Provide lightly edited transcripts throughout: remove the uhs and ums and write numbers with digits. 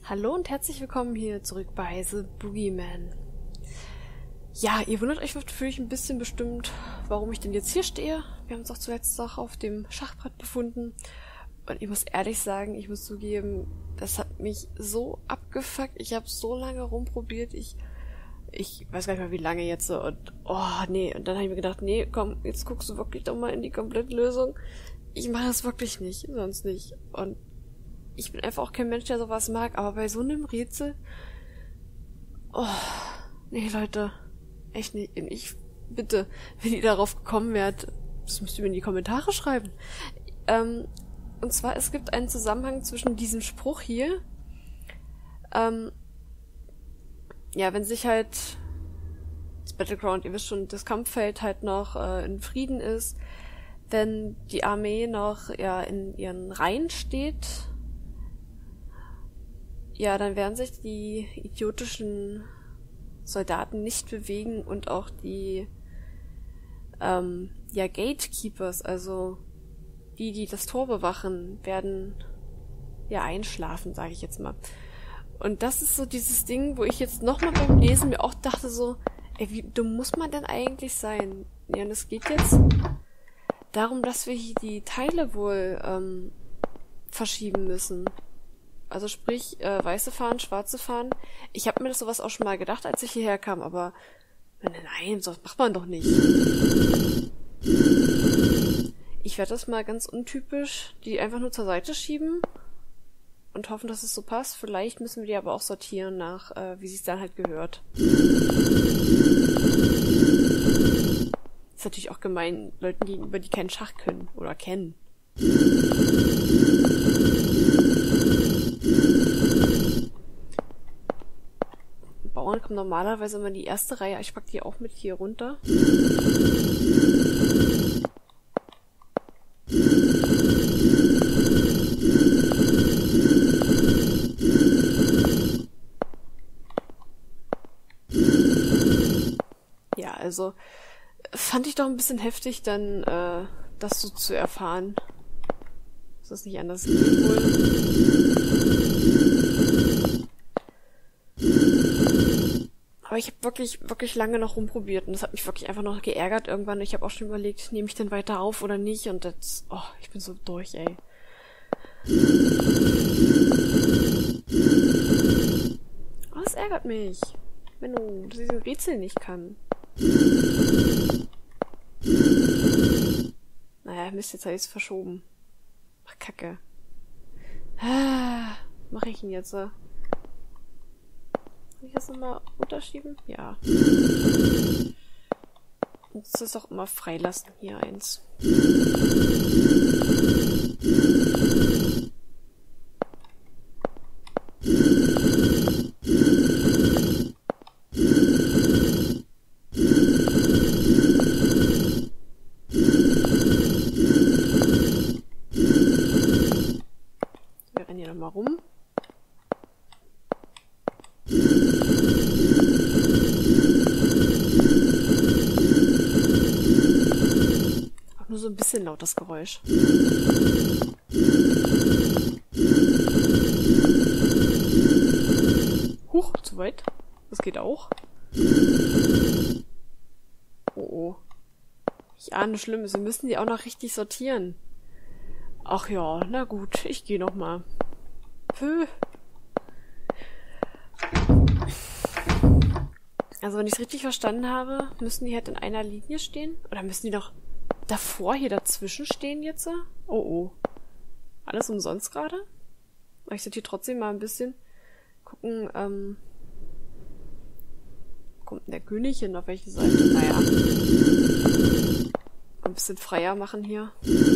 Hallo und herzlich willkommen hier zurück bei The Boogeyman. Ja, ihr wundert euch natürlich ein bisschen bestimmt, warum ich denn jetzt hier stehe. Wir haben uns auch zuletzt noch auf dem Schachbrett befunden. Und ich muss ehrlich sagen, ich muss zugeben, das hat mich so abgefuckt. Ich habe so lange rumprobiert. Ich weiß gar nicht mehr, wie lange jetzt. Und nee. Und dann habe ich mir gedacht, nee, komm, jetzt guckst du wirklich doch mal in die Komplettlösung. Ich mache das wirklich nicht, sonst nicht. Und ich bin einfach auch kein Mensch, der sowas mag, aber bei so einem Rätsel... nee, Leute, echt nicht. Bitte, wenn ihr darauf gekommen wärt, das müsst ihr mir in die Kommentare schreiben. Und zwar, es gibt einen Zusammenhang zwischen diesem Spruch hier. Wenn sich halt das Battleground, ihr wisst schon, das Kampffeld halt noch in Frieden ist, wenn die Armee noch in ihren Reihen steht, dann werden sich die idiotischen Soldaten nicht bewegen und auch die Gatekeepers, also die das Tor bewachen, werden einschlafen, sage ich jetzt mal. Und das ist so dieses Ding, wo ich jetzt nochmal beim Lesen mir auch dachte so, wie dumm muss man denn eigentlich sein? Ja, und es geht jetzt darum, dass wir hier die Teile wohl verschieben müssen. Also sprich, weiße Fahnen, schwarze Fahnen. Ich habe mir das sowas auch schon mal gedacht, als ich hierher kam, aber nein, sowas macht man doch nicht. Ich werde das mal ganz untypisch, die einfach nur zur Seite schieben und hoffen, dass es so passt. Vielleicht müssen wir die aber auch sortieren nach, wie sie es dann halt gehört. Ist natürlich auch gemein, Leuten gegenüber, die keinen Schach können oder kennen. Bauern kommen normalerweise immer in die erste Reihe. Ich pack die auch mit hier runter. Ja, also fand ich doch ein bisschen heftig, dann das so zu erfahren. Dass das nicht anders geht wohl. Aber ich habe wirklich, wirklich lange noch rumprobiert und das hat mich wirklich einfach noch geärgert irgendwann. Ich habe auch schon überlegt, nehme ich denn weiter auf oder nicht und jetzt, ich bin so durch, ey. Das ärgert mich, wenn du diese Rätsel nicht kann. Naja, Mist, jetzt habe ich es verschoben. Ach, Kacke. Mache ich ihn jetzt? Kann ich das nochmal unterschieben? Ja. Und das ist auch immer freilassen. Hier eins. Wir rennen hier nochmal rum. Nur so ein bisschen laut, das Geräusch. Huch, zu weit. Das geht auch. Oh. Ich ahne Schlimmes. Wir müssen die auch noch richtig sortieren. Ach ja, na gut. Ich gehe noch mal. Also wenn ich es richtig verstanden habe, müssen die halt in einer Linie stehen? Oder müssen die noch davor hier dazwischen stehen jetzt? Oh. Alles umsonst gerade? Ich sollte hier trotzdem mal ein bisschen gucken, kommt denn der König hin? Auf welche Seite? Naja. Ein bisschen freier machen hier.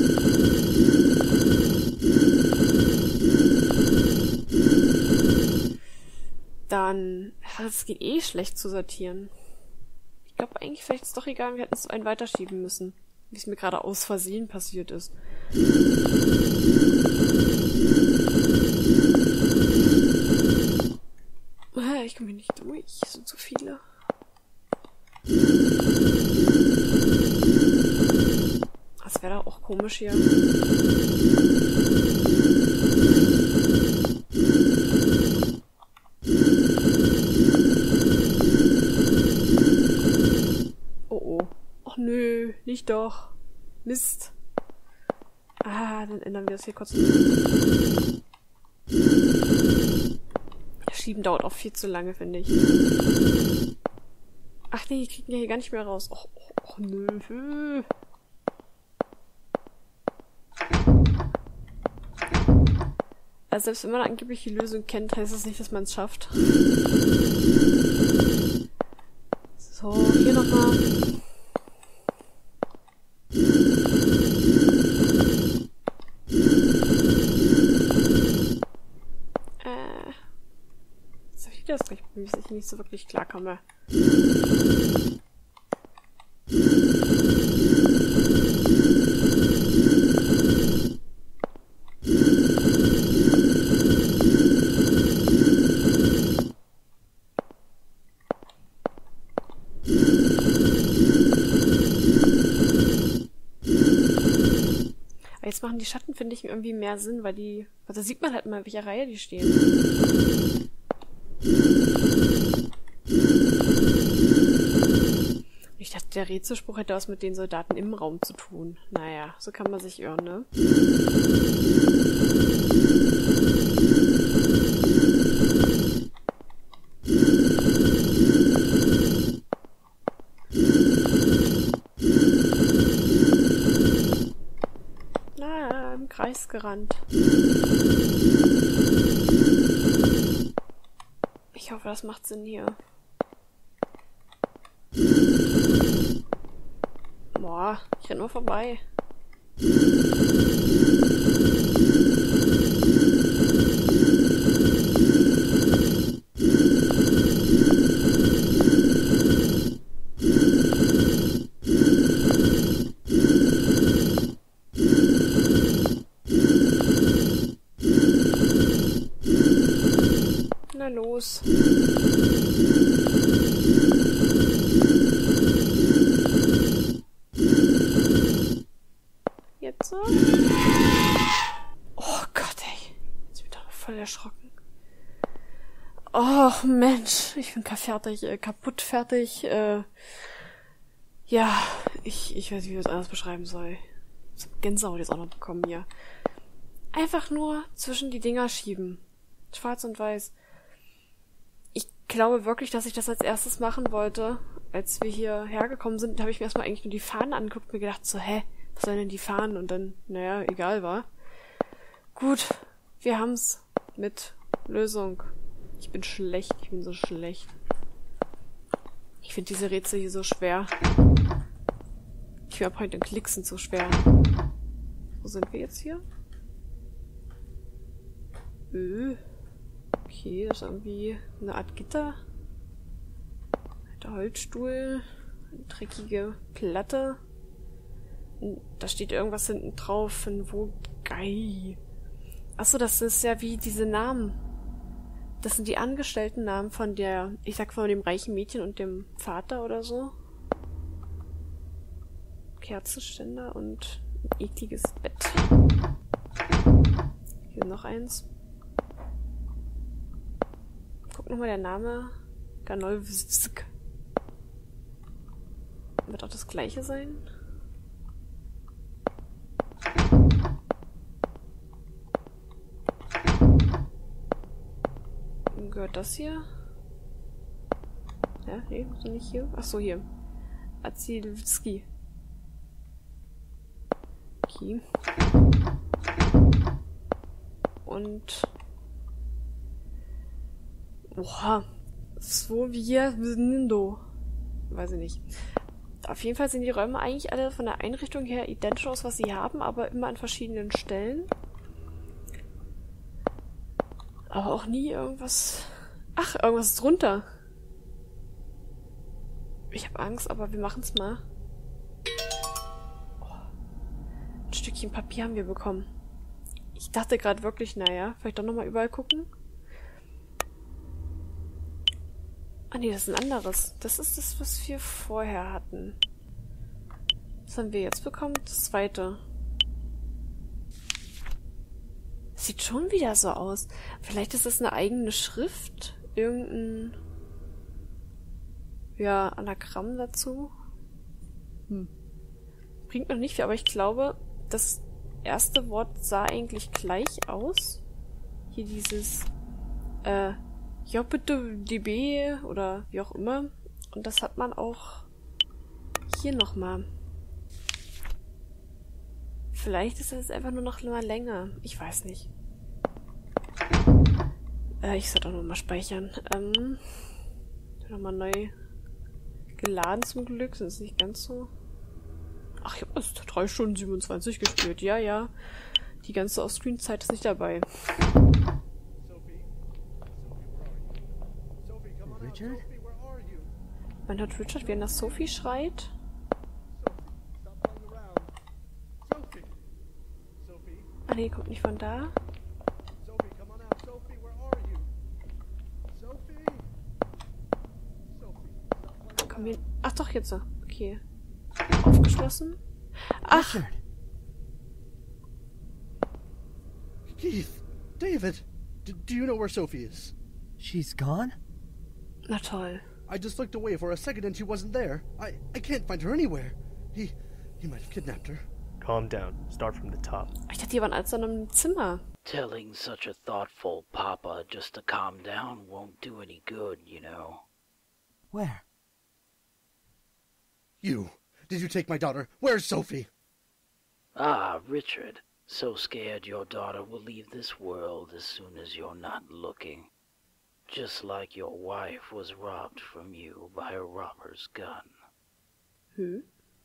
Dann, das geht eh schlecht zu sortieren. Ich glaube eigentlich, vielleicht ist es doch egal, wir hätten es einen weiterschieben müssen. Wie es mir gerade aus Versehen passiert ist. Ich komme hier nicht durch, es sind zu viele. Das wäre doch auch komisch hier. doch. Mist. Ah, dann ändern wir das hier kurz. Schieben dauert auch viel zu lange, finde ich. Ach nee, die kriegen ja hier gar nicht mehr raus. Och, nö. Also selbst wenn man angeblich die Lösung kennt, heißt das nicht, dass man es schafft. So, hier nochmal. Jetzt habe ich das gleich, wie ich nicht so wirklich klarkomme. Jetzt machen die Schatten, finde ich, irgendwie mehr Sinn, weil da sieht man halt mal, in welcher Reihe die stehen. Ich dachte, der Rätselspruch hätte was mit den Soldaten im Raum zu tun. Naja, so kann man sich irren, ne? Im Kreis gerannt. Ich hoffe, das macht Sinn hier. Boah, ich renn nur vorbei. Na los. Jetzt so? Oh Gott, ey. Jetzt bin ich doch voll erschrocken. Oh Mensch, ich bin fertig, kaputt fertig. Ja, ich weiß nicht, wie ich das anders beschreiben soll. Ich hab Gänsehaut jetzt auch noch bekommen hier. Einfach nur zwischen die Dinger schieben. Schwarz und weiß. Ich glaube wirklich, dass ich das als erstes machen wollte. Als wir hierher gekommen sind, habe ich mir erstmal eigentlich nur die Fahnen angeguckt und mir gedacht so, hä, was sollen denn die Fahnen? Und dann, naja, egal war. Gut, wir haben's mit Lösung. Ich bin schlecht, ich bin so schlecht. Ich finde diese Rätsel hier so schwer. Ich finde Point and Clicks sind so schwer. Wo sind wir jetzt hier? Okay, das ist irgendwie eine Art Gitter. Der Holzstuhl. Eine dreckige Platte. Und da steht irgendwas hinten drauf. Ein Wogei. Achso, das ist ja wie diese Namen. Das sind die Angestellten-Namen von von dem reichen Mädchen und dem Vater oder so. Kerzenständer und ein ekliges Bett. Hier noch eins. Guck nochmal der Name. Ganolwsk. Wird auch das gleiche sein? Gehört das hier? Ja, nee, so nicht hier. Ach so, hier. Azilewski. Okay. Und oha. Nindo. Weiß ich nicht. Auf jeden Fall sehen die Räume eigentlich alle von der Einrichtung her identisch aus, was sie haben, aber immer an verschiedenen Stellen. Aber auch nie irgendwas... Ach, irgendwas ist drunter. Ich habe Angst, aber wir machen's mal. Oh. Ein Stückchen Papier haben wir bekommen. Ich dachte gerade wirklich, naja, vielleicht doch nochmal überall gucken. Ah nee, das ist ein anderes. Das ist das, was wir vorher hatten. Was haben wir jetzt bekommen? Das zweite. Sieht schon wieder so aus. Vielleicht ist das eine eigene Schrift. Irgendein... Ja, Anagramm dazu. bringt noch nicht viel, aber ich glaube, das erste Wort sah eigentlich gleich aus. Hier dieses JPDB oder wie auch immer. Und das hat man auch hier nochmal. Vielleicht ist das einfach nur noch mal länger. Ich weiß nicht. Ich sollte auch nochmal speichern. Nochmal neu geladen zum Glück. Das ist nicht ganz so. Ach, ich habe erst 3 Stunden 27 gespielt. Ja, ja. Die ganze Offscreen-Zeit ist nicht dabei. Richard? Man hört Richard, wie er nach Sophie schreit. Ah nee, kommt nicht von da. Komm hier. Ach doch, jetzt so. Okay. Aufgeschlossen. Ach! Richard. Keith! David! Do you know where Sophie is? She's gone? Na toll. I just looked away for a second and she wasn't there. I can't find her anywhere. He might have kidnapped her. Calm down. Start from the top. Ich dachte, die waren alle in einem Zimmer. Telling such a thoughtful papa just to calm down won't do any good, you know. Where? You! Did you take my daughter? Where's Sophie? Ah, Richard. So scared your daughter will leave this world as soon as you're not looking. Just like your wife was robbed from you by a robber's gun. Hm?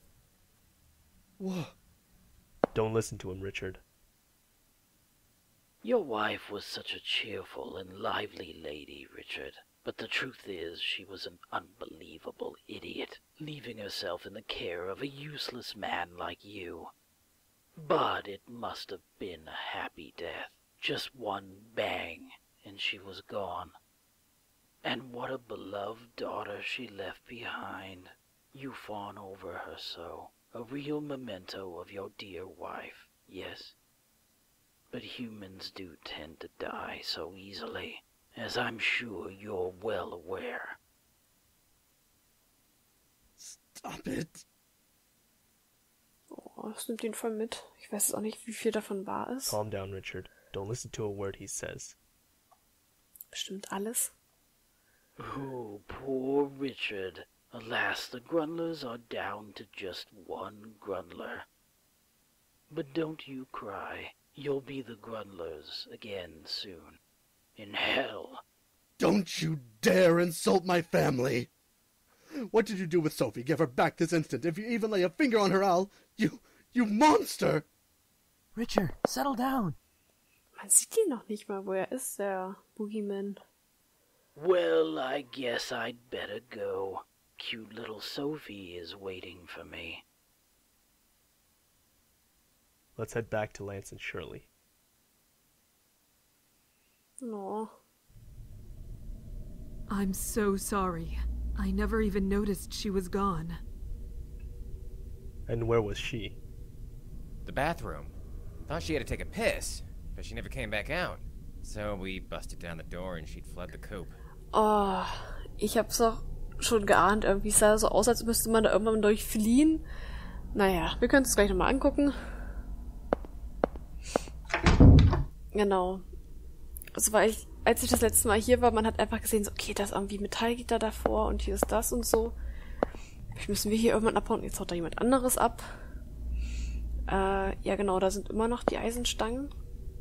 Whoa. Don't listen to him, Richard. Your wife was such a cheerful and lively lady, Richard. But the truth is, she was an unbelievable idiot, leaving herself in the care of a useless man like you. But it must have been a happy death. Just one bang, and she was gone. And what a beloved daughter she left behind. You fawn over her so. A real memento of your dear wife, yes? But humans do tend to die so easily, as I'm sure you're well aware. Stop it. Oh, das nimmt ihn voll mit. Ich weiß jetzt auch nicht, wie viel davon wahr ist. Calm down, Richard. Don't listen to a word he says. Bestimmt alles. Oh, poor Richard. Alas, the Grundlers are down to just one Grundler. But don't you cry. You'll be the Grundlers again soon. In hell. Don't you dare insult my family! What did you do with Sophie? Give her back this instant. If you even lay a finger on her, You monster! Richard, settle down. Man sieht ihn noch nicht mal, wo er ist, der Boogeyman. Well, I guess I'd better go. Cute little Sophie is waiting for me. Let's head back to Lance and Shirley. No. I'm so sorry. I never even noticed she was gone. And where was she? The bathroom. Thought she had to take a piss, but she never came back out. So we busted down the door and she'd fled the coop. Oh, ich hab's doch schon geahnt. Irgendwie sah es so aus, als müsste man da irgendwann durchfliehen. Naja, wir können es gleich nochmal angucken. Genau. Also war ich, als ich das letzte Mal hier war, man hat einfach gesehen, so, okay, da ist irgendwie Metallgitter davor und hier ist das und so. Vielleicht müssen wir hier irgendwann abhauen. Jetzt haut da jemand anderes ab. Ja genau, da sind immer noch die Eisenstangen.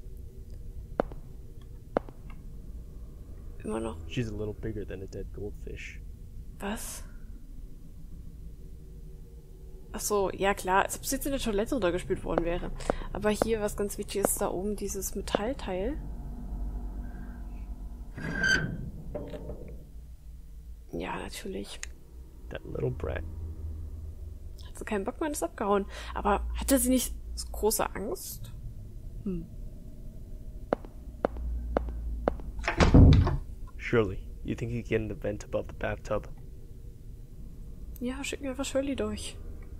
Immer noch. She's a little bigger than a dead goldfish. Was? Ach so, ja klar, als ob es jetzt in der Toilette runtergespült worden wäre. Aber hier, was ganz wichtig ist, da oben dieses Metallteil. Ja, natürlich. That little brat. Hat sie keinen Bock mehr, ist abgehauen. Aber hatte sie nicht so große Angst? Shirley, you think you can get in the vent above the bathtub? Ja, schicken wir einfach Shirley durch.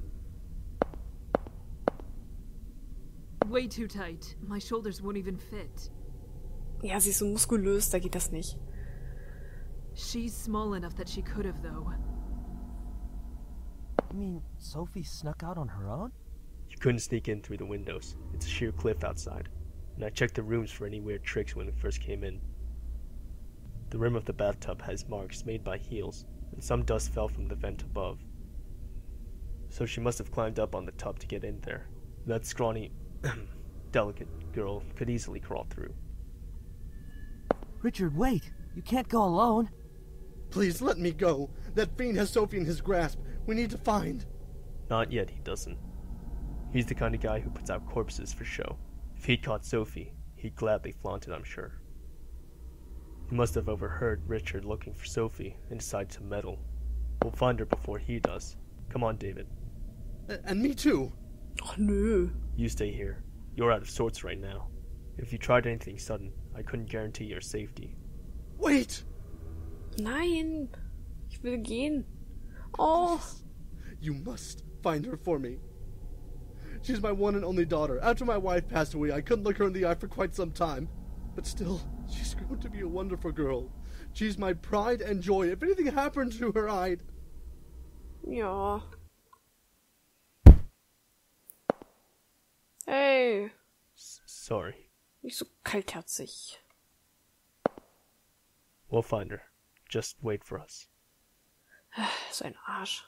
Way too tight. My shoulders won't even fit. Ja, sie ist so muskulös, da geht das nicht. She's small enough that she could have, though. You mean Sophie snuck out on her own? couldn't sneak in through the windows. It's a sheer cliff outside, and I checked the rooms for any weird tricks when we first came in. The rim of the bathtub has marks made by heels, and some dust fell from the vent above. So she must have climbed up on the tub to get in there. That scrawny, delicate girl could easily crawl through. Richard, wait! You can't go alone! Please let me go. That fiend has Sophie in his grasp. We need to find... Not yet, he doesn't. He's the kind of guy who puts out corpses for show. If he'd caught Sophie, he'd gladly flaunt it, I'm sure. He must have overheard Richard looking for Sophie and decided to meddle. We'll find her before he does. Come on, David. And me too. Oh, nö. You stay here. You're out of sorts right now. If you tried anything sudden, I couldn't guarantee your safety. Wait! Nein. Ich will gehen. Oh. You must find her for me. She's my one and only daughter. After my wife passed away, I couldn't look her in the eye for quite some time. But still, she's grown to be a wonderful girl. She's my pride and joy. If anything happened to her, I'd... Ja. Hey. Sorry. Nicht so kaltherzig. We'll find her. Just wait for us. So ein Arsch.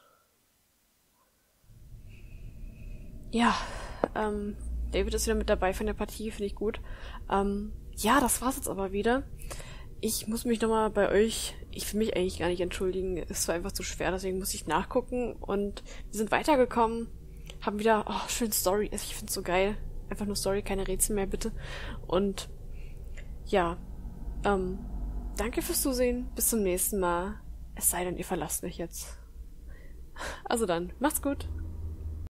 Ja, David ist wieder mit dabei von der Partie, finde ich gut. Ja, das war's jetzt aber wieder. Ich muss mich nochmal bei euch, ich will mich eigentlich gar nicht entschuldigen, es war einfach zu schwer, deswegen muss ich nachgucken und wir sind weitergekommen, haben wieder, oh, schön Story, also ich find's so geil, einfach nur Story, keine Rätsel mehr bitte und ja, danke fürs Zusehen, bis zum nächsten Mal, es sei denn, ihr verlasst mich jetzt. Also dann, macht's gut.